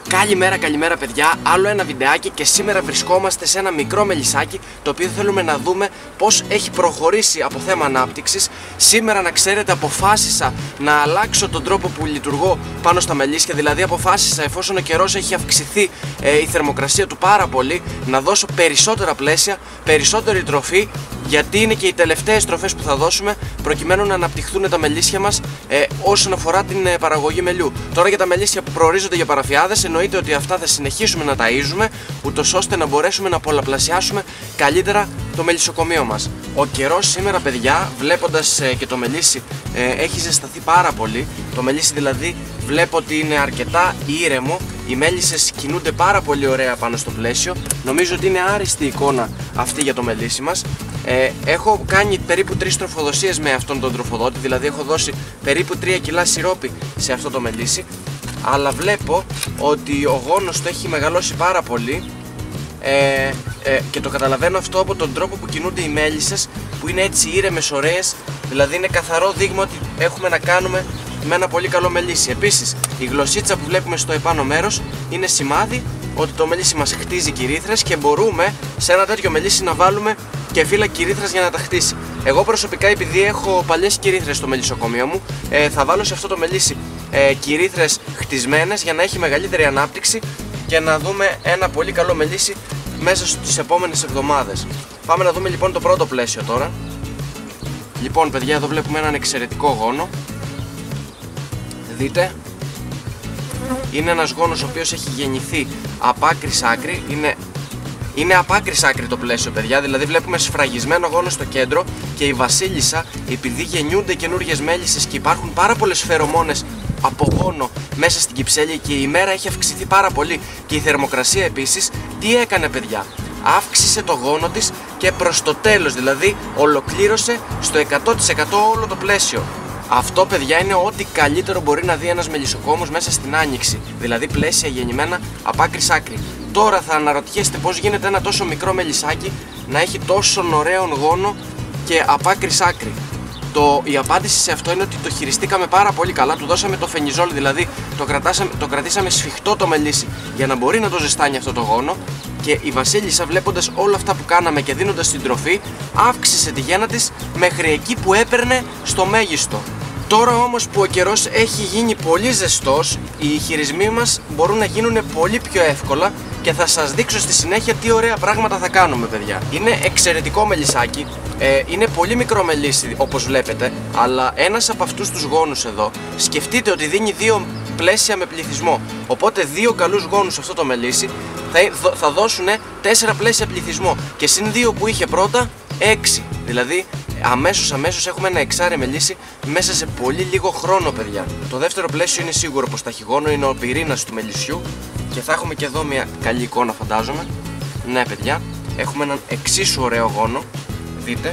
Καλημέρα παιδιά, άλλο ένα βιντεάκι και σήμερα βρισκόμαστε σε ένα μικρό μελισσάκι το οποίο θέλουμε να δούμε πώς έχει προχωρήσει από θέμα ανάπτυξης. Σήμερα να ξέρετε αποφάσισα να αλλάξω τον τρόπο που λειτουργώ πάνω στα μελίσια, δηλαδή αποφάσισα εφόσον ο καιρός έχει αυξηθεί η θερμοκρασία του πάρα πολύ να δώσω περισσότερα πλαίσια, περισσότερη τροφή, γιατί είναι και οι τελευταίες τροφές που θα δώσουμε προκειμένου να αναπτυχθούν τα μελίσια μας όσον αφορά την παραγωγή μελιού. Τώρα για τα μελίσια που προορίζονται για παραφιάδες, εννοείται ότι αυτά θα συνεχίσουμε να ταΐζουμε, ούτως ώστε να μπορέσουμε να πολλαπλασιάσουμε καλύτερα το μελισσοκομείο μας. Ο καιρός σήμερα παιδιά, βλέποντας και το μελίσι, έχει ζεσταθεί πάρα πολύ. Το μελίσι δηλαδή βλέπω ότι είναι αρκετά ήρεμο. Οι μέλισσες κινούνται πάρα πολύ ωραία πάνω στο πλαίσιο. Νομίζω ότι είναι άριστη εικόνα αυτή για το μελίσι μας. Έχω κάνει περίπου 3 τροφοδοσίες με αυτόν τον τροφοδότη, δηλαδή έχω δώσει περίπου 3 κιλά σιρόπι σε αυτό το μελίσι, αλλά βλέπω ότι ο γόνος του έχει μεγαλώσει πάρα πολύ και το καταλαβαίνω αυτό από τον τρόπο που κινούνται οι μέλισσες, που είναι έτσι ήρεμες, ωραίες, δηλαδή είναι καθαρό δείγμα ότι έχουμε να κάνουμε με ένα πολύ καλό μελίσι. Επίσης η γλωσσίτσα που βλέπουμε στο επάνω μέρος είναι σημάδι ότι το μελίσι μας χτίζει κυρίθρες και μπορούμε σε ένα τέτοιο μελίσι να βάλουμε και φύλλα κυρίθρας για να τα χτίσει. Εγώ προσωπικά, επειδή έχω παλιές κυρίθρες στο μελισσοκομείο μου, θα βάλω σε αυτό το μελίσι κυρίθρες χτισμένες για να έχει μεγαλύτερη ανάπτυξη και να δούμε ένα πολύ καλό μελίσι μέσα στις επόμενες εβδομάδες. Πάμε να δούμε λοιπόν το πρώτο πλαίσιο τώρα. Λοιπόν παιδιά, εδώ βλέπουμε έναν εξαιρετικό γόνο. Δείτε, είναι ένας γόνος ο οποίος έχει γεννηθεί από άκρη σ' άκρη. Είναι από άκρη σ' άκρη το πλαίσιο παιδιά, δηλαδή βλέπουμε σφραγισμένο γόνο στο κέντρο και η βασίλισσα, επειδή γεννιούνται καινούργιες μέλισσες και υπάρχουν πάρα πολλές φερομόνες από γόνο μέσα στην κυψέλη και η ημέρα έχει αυξηθεί πάρα πολύ και η θερμοκρασία επίσης, τι έκανε παιδιά? Αύξησε το γόνο της και προς το τέλος, δηλαδή ολοκλήρωσε στο 100% όλο το πλαίσιο. Αυτό παιδιά είναι ό,τι καλύτερο μπορεί να δει ένας μελισσοκόμος μέσα στην άνοιξη, δηλαδή πλαίσια γεννημένα από άκρη σ' άκρη. Τώρα θα αναρωτιέστε πώς γίνεται ένα τόσο μικρό μελισσάκι να έχει τόσο ωραίο γόνο και από άκρη σ' άκρη. Η απάντηση σε αυτό είναι ότι το χειριστήκαμε πάρα πολύ καλά, του δώσαμε το φενιζόλ, δηλαδή το κρατήσαμε σφιχτό το μελίσι για να μπορεί να το ζεστάνει αυτό το γόνο, και η βασίλισσα, βλέποντας όλα αυτά που κάναμε και δίνοντας την τροφή, αύξησε τη γέννα της μέχρι εκεί που έπαιρνε στο μέγιστο. Τώρα όμως που ο καιρός έχει γίνει πολύ ζεστός, οι χειρισμοί μας μπορούν να γίνουν πολύ πιο εύκολα και θα σας δείξω στη συνέχεια τι ωραία πράγματα θα κάνουμε παιδιά. Είναι εξαιρετικό μελισσάκι, είναι πολύ μικρό μελίσι όπως βλέπετε, αλλά ένας από αυτούς τους γόνους εδώ, σκεφτείτε ότι δίνει 2 πλαίσια με πληθυσμό, οπότε 2 καλούς γόνους αυτό το μελίσι θα δώσουν 4 πλαίσια πληθυσμό και συν 2 που είχε πρώτα 6, δηλαδή αμέσως έχουμε ένα εξάρι μελίσι μέσα σε πολύ λίγο χρόνο παιδιά. Το δεύτερο πλαίσιο είναι σίγουρο πως θα έχει γόνο, είναι ο πυρήνας του μελισσιού και θα έχουμε και εδώ μια καλή εικόνα φαντάζομαι. Ναι παιδιά, έχουμε έναν εξίσου ωραίο γόνο, δείτε.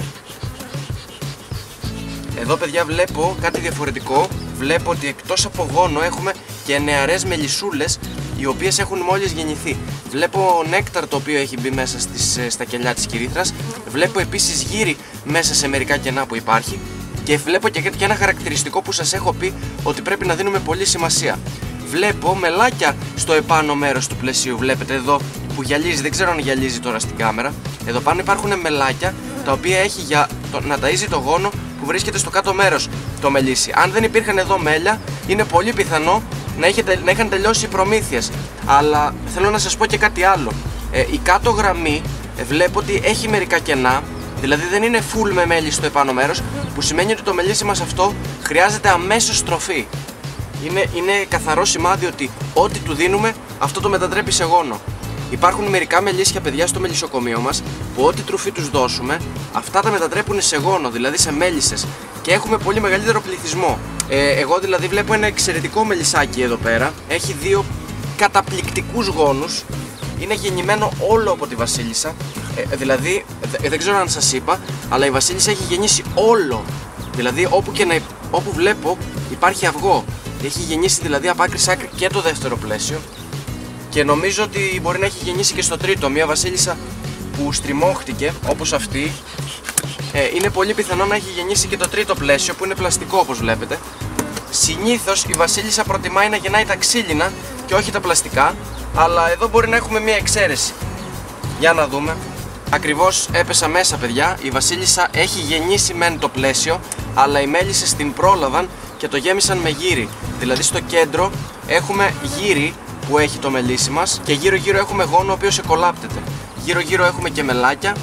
Εδώ παιδιά βλέπω κάτι διαφορετικό, βλέπω ότι εκτός από γόνο έχουμε και νεαρές μελισσούλες οι οποίες έχουν μόλις γεννηθεί. Βλέπω νέκταρ το οποίο έχει μπει μέσα στα κελιά της κυρίθρας, βλέπω επίσης γύρι μέσα σε μερικά κενά που υπάρχει και βλέπω και ένα χαρακτηριστικό που σας έχω πει ότι πρέπει να δίνουμε πολύ σημασία. Βλέπω μελάκια στο επάνω μέρος του πλαισίου, βλέπετε εδώ που γυαλίζει, δεν ξέρω αν γυαλίζει τώρα στην κάμερα. Εδώ πάνω υπάρχουν μελάκια τα οποία έχει για να ταΐζει το γόνο που βρίσκεται στο κάτω μέρος το μελίσι. Αν δεν υπήρχαν εδώ μέλια, είναι πολύ πιθανό να είχαν τελειώσει οι προμήθειες. Αλλά θέλω να σας πω και κάτι άλλο. Η κάτω γραμμή βλέπω ότι έχει μερικά κενά, δηλαδή δεν είναι full με μέλι στο επάνω μέρος, που σημαίνει ότι το μελίσι μας αυτό χρειάζεται αμέσως τροφή. Είναι καθαρό σημάδι ότι ό,τι του δίνουμε αυτό το μετατρέπει σε γόνο. Υπάρχουν μερικά μελίσια παιδιά στο μελισσοκομείο μας που ό,τι τροφή τους δώσουμε αυτά τα μετατρέπουν σε γόνο, δηλαδή σε μέλισσες, και έχουμε πολύ μεγαλύτερο πληθυσμό. Εγώ δηλαδή βλέπω ένα εξαιρετικό μελισσάκι εδώ πέρα, έχει 2 καταπληκτικούς γόνους, είναι γεννημένο όλο από τη βασίλισσα, δηλαδή δεν ξέρω αν σας είπα, αλλά η βασίλισσα έχει γεννήσει όλο, δηλαδή όπου βλέπω υπάρχει αυγό, έχει γεννήσει δηλαδή από άκρη σ' άκρη και το δεύτερο πλαίσιο. Και νομίζω ότι μπορεί να έχει γεννήσει και στο τρίτο, μια βασίλισσα που στριμώχτηκε όπως αυτή. Είναι πολύ πιθανό να έχει γεννήσει και το τρίτο πλαίσιο που είναι πλαστικό όπως βλέπετε. Συνήθως η βασίλισσα προτιμάει να γεννάει τα ξύλινα και όχι τα πλαστικά, αλλά εδώ μπορεί να έχουμε μία εξαίρεση. Για να δούμε. Ακριβώς έπεσα μέσα, παιδιά. Η βασίλισσα έχει γεννήσει μεν το πλαίσιο, αλλά οι μέλισσες την πρόλαβαν και το γέμισαν με γύρι. Δηλαδή στο κέντρο έχουμε γύρι που έχει το μελίσι μας και γύρω γύρω έχουμε γόνο ο οποίος εκολάπτεται. Γύρω γύρω έχουμε και μελάκια.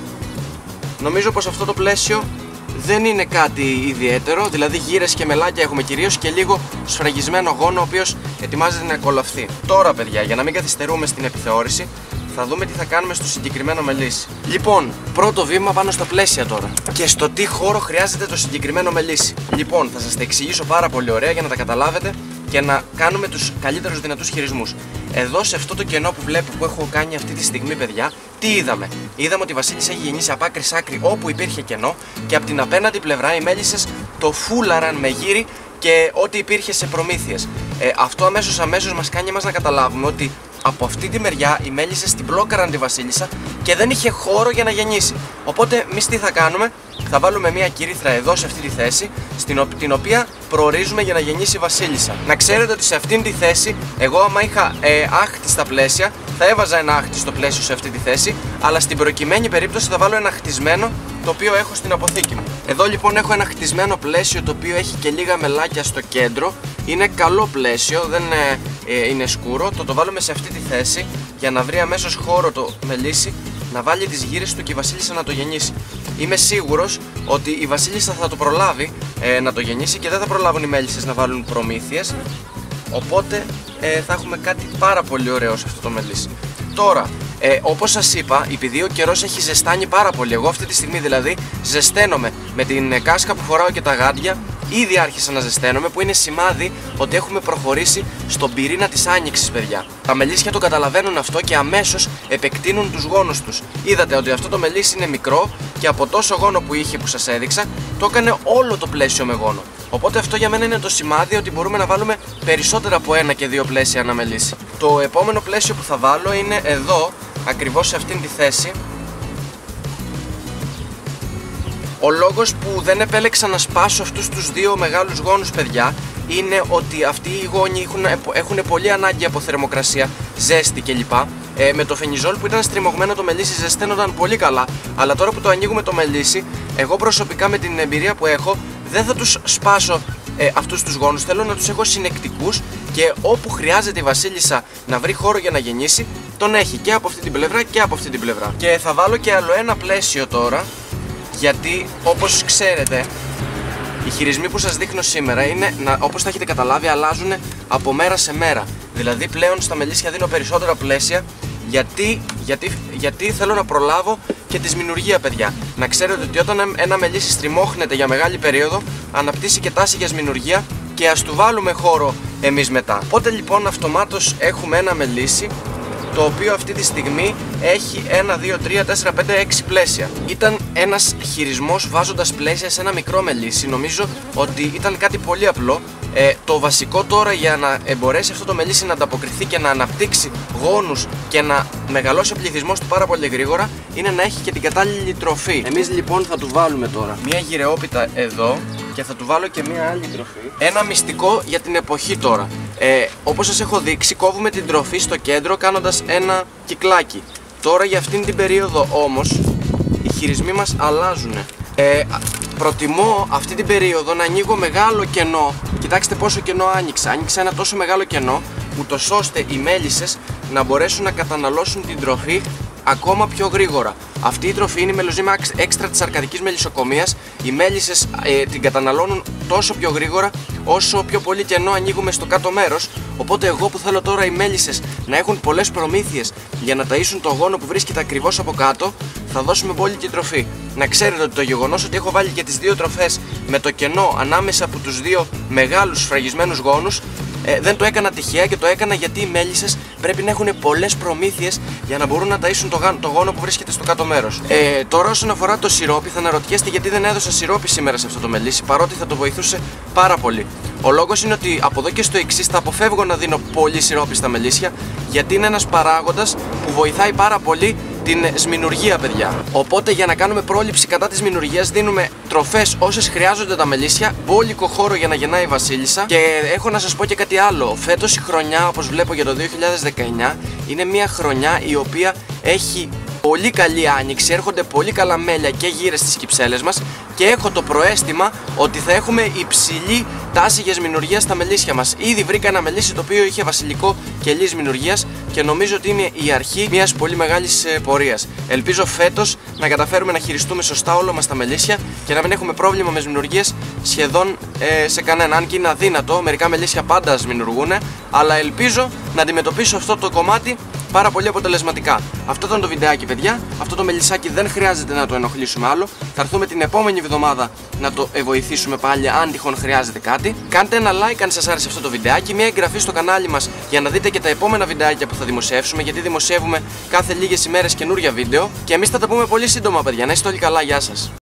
Νομίζω πως αυτό το πλαίσιο δεν είναι κάτι ιδιαίτερο, δηλαδή γύρες και μελάκια έχουμε κυρίως και λίγο σφραγισμένο γόνο ο οποίος ετοιμάζεται να κολλαφθεί. Τώρα, παιδιά, για να μην καθυστερούμε στην επιθεώρηση, θα δούμε τι θα κάνουμε στο συγκεκριμένο μελίσι. Λοιπόν, πρώτο βήμα πάνω στα πλαίσια τώρα. Και στο τι χώρο χρειάζεται το συγκεκριμένο μελίσι. Λοιπόν, θα σας τα εξηγήσω πάρα πολύ ωραία για να τα καταλάβετε και να κάνουμε τους καλύτερους δυνατούς χειρισμούς. Εδώ σε αυτό το κενό που έχω κάνει αυτή τη στιγμή, παιδιά, τι είδαμε? Είδαμε ότι η βασίλισσα έχει γεννήσει από άκρη σ' άκρη όπου υπήρχε κενό και από την απέναντι πλευρά οι μέλισσες το φούλαραν με γύρι και ό,τι υπήρχε σε προμήθειες. Αυτό αμέσως μας κάνει εμάς να καταλάβουμε ότι από αυτή τη μεριά οι μέλισσες την μπλόκαραν τη βασίλισσα και δεν είχε χώρο για να γεννήσει. Οπότε εμείς τι θα κάνουμε? Θα βάλουμε μια κυρίθρα εδώ σε αυτή τη θέση, την οποία προορίζουμε για να γεννήσει η βασίλισσα. Να ξέρετε ότι σε αυτήν τη θέση, εγώ άμα είχα άχτη στα πλαίσια, θα έβαζα ένα άχτη στο πλαίσιο σε αυτή τη θέση, αλλά στην προκειμένη περίπτωση θα βάλω ένα χτισμένο το οποίο έχω στην αποθήκη μου. Εδώ λοιπόν έχω ένα χτισμένο πλαίσιο το οποίο έχει και λίγα μελάκια στο κέντρο. Είναι καλό πλαίσιο, δεν είναι σκούρο. Το βάλουμε σε αυτή τη θέση για να βρει αμέσως χώρο το μελίσι να βάλει τις γύρες του και η βασίλισσα να το γεννήσει. Είμαι σίγουρος ότι η βασίλισσα θα το προλάβει να το γεννήσει και δεν θα προλάβουν οι μέλισσες να βάλουν προμήθειες. Οπότε θα έχουμε κάτι πάρα πολύ ωραίο σε αυτό το μελίσι. Τώρα, όπως σας είπα, επειδή ο καιρός έχει ζεστάνει πάρα πολύ, εγώ αυτή τη στιγμή δηλαδή ζεσταίνομαι με την κάσκα που φοράω και τα γάντια. Ήδη άρχισα να ζεσταίνομαι, που είναι σημάδι ότι έχουμε προχωρήσει στον πυρήνα της άνοιξης, παιδιά. Τα μελίσια το καταλαβαίνουν αυτό και αμέσως επεκτείνουν τους γόνους τους. Είδατε ότι αυτό το μελίσι είναι μικρό και από τόσο γόνο που είχε που σας έδειξα, το έκανε όλο το πλαίσιο με γόνο. Οπότε αυτό για μένα είναι το σημάδι ότι μπορούμε να βάλουμε περισσότερα από ένα και δύο πλαίσια ένα μελίσι. Το επόμενο πλαίσιο που θα βάλω είναι εδώ, ακριβώς σε αυτήν τη θέση. Ο λόγος που δεν επέλεξα να σπάσω αυτούς τους δύο μεγάλους γόνους, παιδιά, είναι ότι αυτοί οι γόνοι έχουν πολύ ανάγκη από θερμοκρασία, ζέστη κλπ. Με το φενιζόλ που ήταν στριμωγμένο το μελίσι ζεσταίνονταν πολύ καλά, αλλά τώρα που το ανοίγουμε το μελίσι, εγώ προσωπικά με την εμπειρία που έχω δεν θα τους σπάσω αυτούς τους γόνους, θέλω να τους έχω συνεκτικούς και όπου χρειάζεται η βασίλισσα να βρει χώρο για να γεννήσει, τον έχει και από αυτή την πλευρά και από αυτή την πλευρά. Και θα βάλω και άλλο ένα πλαίσιο τώρα, γιατί όπως ξέρετε οι χειρισμοί που σας δείχνω σήμερα είναι, όπως θα έχετε καταλάβει, αλλάζουν από μέρα σε μέρα. Δηλαδή πλέον στα μελίσια δίνω περισσότερα πλαίσια γιατί θέλω να προλάβω και τη σμηνουργία, παιδιά. Να ξέρετε ότι όταν ένα μελίσι στριμώχνεται για μεγάλη περίοδο, αναπτύσσει και τάση για σμηνουργία και ας του βάλουμε χώρο εμείς μετά. Οπότε λοιπόν αυτομάτως έχουμε ένα μελίσι το οποίο αυτή τη στιγμή έχει 1, 2, 3, 4, 5, 6 πλαίσια. Ήταν ένας χειρισμός βάζοντας πλαίσια σε ένα μικρό μελίσι. Νομίζω ότι ήταν κάτι πολύ απλό. Το βασικό τώρα για να μπορέσει αυτό το μελίσι να ανταποκριθεί και να αναπτύξει γόνους και να μεγαλώσει ο πληθυσμός του πάρα πολύ γρήγορα είναι να έχει και την κατάλληλη τροφή. Εμείς λοιπόν θα του βάλουμε τώρα μια γυρεόπιτα εδώ και θα του βάλω και μια άλλη τροφή. Ένα μυστικό για την εποχή τώρα. Όπως σας έχω δείξει, κόβουμε την τροφή στο κέντρο κάνοντας ένα κυκλάκι. Τώρα για αυτήν την περίοδο όμως οι χειρισμοί μας αλλάζουν. Προτιμώ αυτή την περίοδο να ανοίγω μεγάλο κενό. Κοιτάξτε πόσο κενό άνοιξα. Άνοιξα ένα τόσο μεγάλο κενό, ούτως ώστε οι μέλισσες να μπορέσουν να καταναλώσουν την τροφή ακόμα πιο γρήγορα. Αυτή η τροφή είναι η μελοζύμα έξτρα της αρκαδικής μελισσοκομείας. Οι μέλισσες την καταναλώνουν τόσο πιο γρήγορα όσο πιο πολύ κενό ανοίγουμε στο κάτω μέρος. Οπότε εγώ που θέλω τώρα οι μέλισσες να έχουν πολλές προμήθειες για να ταΐσουν το γόνο που βρίσκεται ακριβώς από κάτω, θα δώσουμε μπόλικη τροφή. Να ξέρετε ότι το γεγονός ότι έχω βάλει και τις δύο τροφές με το κενό ανάμεσα από τους δύο μεγάλους σφραγισμένους γόνους δεν το έκανα τυχαία και το έκανα γιατί οι μέλισσες πρέπει να έχουν πολλές προμήθειες για να μπορούν να ταΐσουν το γόνο που βρίσκεται στο κάτω μέρος. Τώρα όσον αφορά το σιρόπι, θα αναρωτιέστε γιατί δεν έδωσα σιρόπι σήμερα σε αυτό το μελίσι, παρότι θα το βοηθούσε πάρα πολύ. Ο λόγος είναι ότι από εδώ και στο εξής θα αποφεύγω να δίνω πολύ σιρόπι στα μελίσια, γιατί είναι ένας παράγοντας που βοηθάει πάρα πολύ την σμηνουργία, παιδιά. Οπότε για να κάνουμε πρόληψη κατά της σμηνουργίας δίνουμε τροφές όσες χρειάζονται τα μελίσια, μπόλικο χώρο για να γεννάει η βασίλισσα. Και έχω να σας πω και κάτι άλλο. Φέτος η χρονιά, όπως βλέπω για το 2019, είναι μια χρονιά η οποία έχει πολύ καλή άνοιξη, έρχονται πολύ καλά μέλια και γύρες στις κυψέλες μας και έχω το προαίσθημα ότι θα έχουμε υψηλή τάση για σμηνουργία στα μελίσια μας. Ήδη βρήκα ένα μελίσι το οποίο είχε βασιλικό κελί σμηνουργίας και νομίζω ότι είναι η αρχή μιας πολύ μεγάλης πορείας. Ελπίζω φέτος να καταφέρουμε να χειριστούμε σωστά όλα μας τα μελίσια και να μην έχουμε πρόβλημα με σμηνουργίες σχεδόν σε κανένα. Αν και είναι αδύνατο, μερικά μελίσια πάντα σμηνουργούν, αλλά ελπίζω να αντιμετωπίσω αυτό το κομμάτι πάρα πολύ αποτελεσματικά. Αυτό ήταν το βιντεάκι, παιδιά. Αυτό το μελισσάκι δεν χρειάζεται να το ενοχλήσουμε άλλο. Θα έρθουμε την επόμενη εβδομάδα να το βοηθήσουμε πάλι αν τυχόν χρειάζεται κάτι. Κάντε ένα like αν σας άρεσε αυτό το βιντεάκι, μια εγγραφή στο κανάλι μας για να δείτε και τα επόμενα βιντεάκια που θα δημοσιεύσουμε, γιατί δημοσιεύουμε κάθε λίγες ημέρες καινούρια βίντεο. Και εμείς θα τα πούμε πολύ σύντομα, παιδιά. Να είστε όλοι καλά, γεια σας.